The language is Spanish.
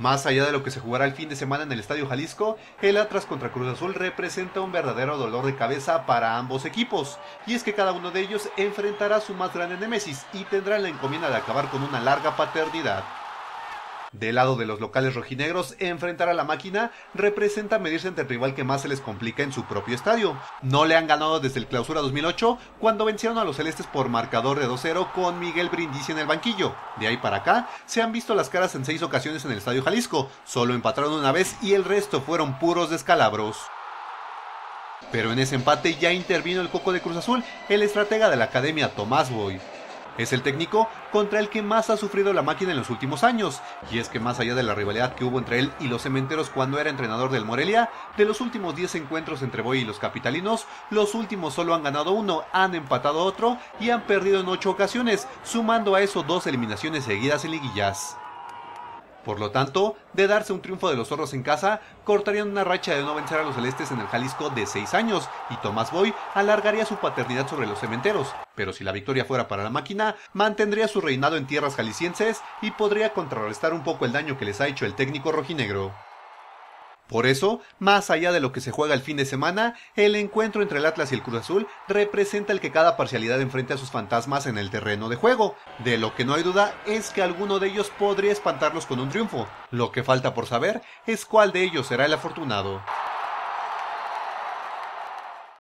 Más allá de lo que se jugará el fin de semana en el Estadio Jalisco, el Atlas contra Cruz Azul representa un verdadero dolor de cabeza para ambos equipos, y es que cada uno de ellos enfrentará a su más grande némesis y tendrá la encomienda de acabar con una larga paternidad. Del lado de los locales rojinegros, enfrentar a la máquina representa medirse ante el rival que más se les complica en su propio estadio. No le han ganado desde el Clausura 2008, cuando vencieron a los celestes por marcador de 2-0 con Miguel Brindisi en el banquillo. De ahí para acá, se han visto las caras en 6 ocasiones en el Estadio Jalisco, solo empataron una vez y el resto fueron puros descalabros. Pero en ese empate ya intervino el coco de Cruz Azul, el estratega de la academia Tomás Boy. Es el técnico contra el que más ha sufrido la máquina en los últimos años, y es que más allá de la rivalidad que hubo entre él y los cementeros cuando era entrenador del Morelia, de los últimos 10 encuentros entre Boy y los capitalinos, los últimos solo han ganado uno, han empatado otro y han perdido en 8 ocasiones, sumando a eso 2 eliminaciones seguidas en liguillas. Por lo tanto, de darse un triunfo de los zorros en casa, cortarían una racha de no vencer a los celestes en el Jalisco de 6 años, y Tomás Boy alargaría su paternidad sobre los cementeros, pero si la victoria fuera para la máquina, mantendría su reinado en tierras jaliscienses y podría contrarrestar un poco el daño que les ha hecho el técnico rojinegro. Por eso, más allá de lo que se juega el fin de semana, el encuentro entre el Atlas y el Cruz Azul representa el que cada parcialidad enfrente a sus fantasmas en el terreno de juego. De lo que no hay duda es que alguno de ellos podría espantarlos con un triunfo. Lo que falta por saber es cuál de ellos será el afortunado.